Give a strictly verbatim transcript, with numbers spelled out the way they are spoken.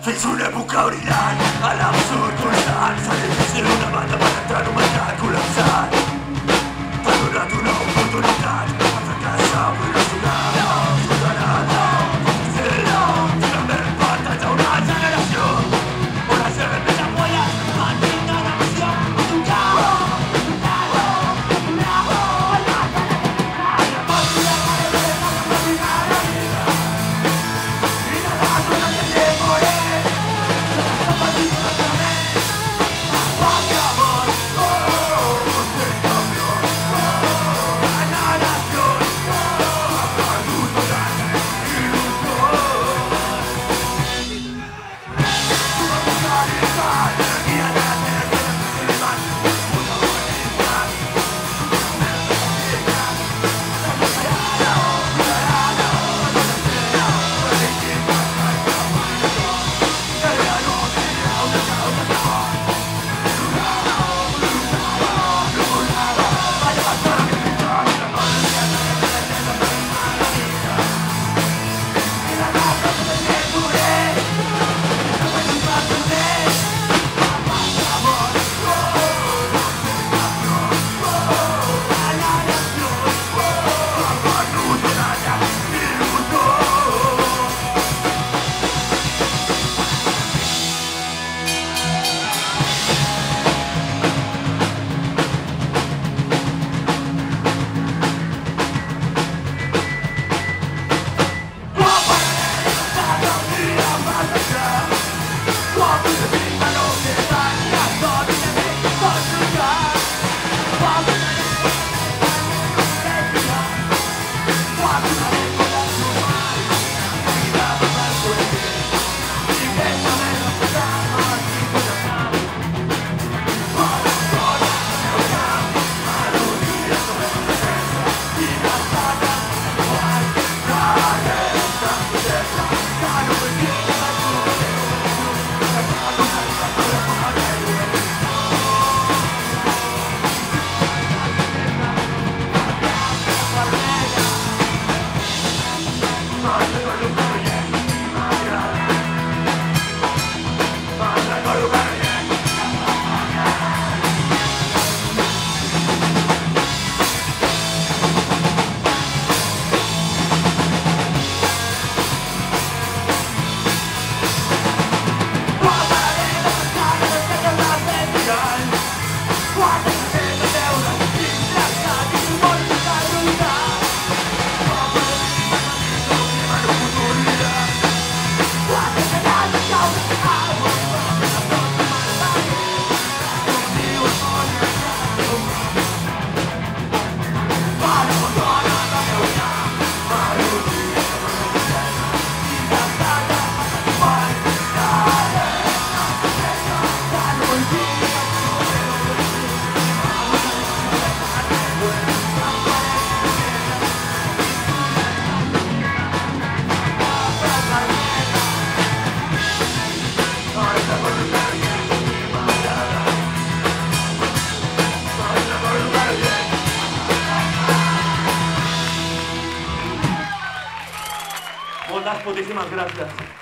Fins una època brillant, a l'absurd constant. S'ha difícil una banda per entrar en un mercat col·lapsat. T'ha donat una oportunitat per fracassar, vull resonar. No, jugarà, no, potser no. Finalment pertany a una generació on la seva més ampolles mantinga la missió. Moltes putíssimes gràcies.